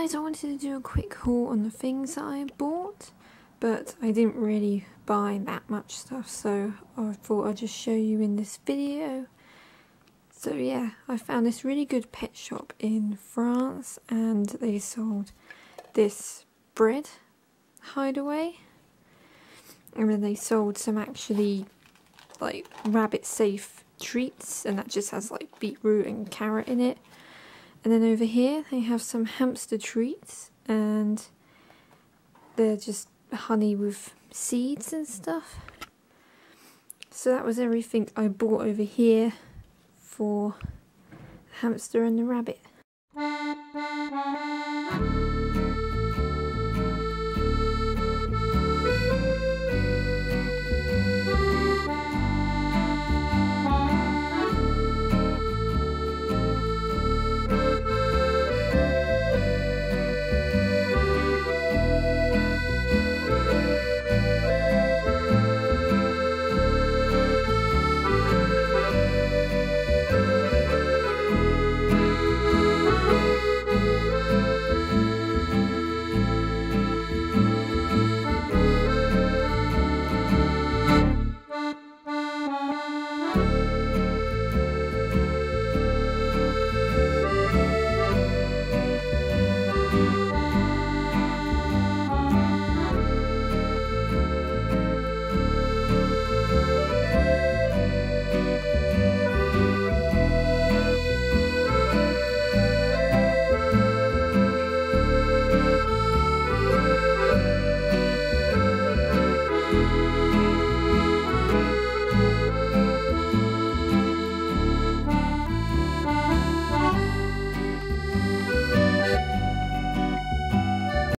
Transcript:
guys, I wanted to do a quick haul on the things that I bought, but I didn't really buy that much stuff, so I thought I'd just show you in this video. So yeah, I found this really good pet shop in France, and they sold this bread hideaway, and then they sold some actually like rabbit safe treats, and that just has like beetroot and carrot in it. And then over here they have some hamster treats, and they're just honey with seeds and stuff. So that was everything I bought over here for the hamster and the rabbit.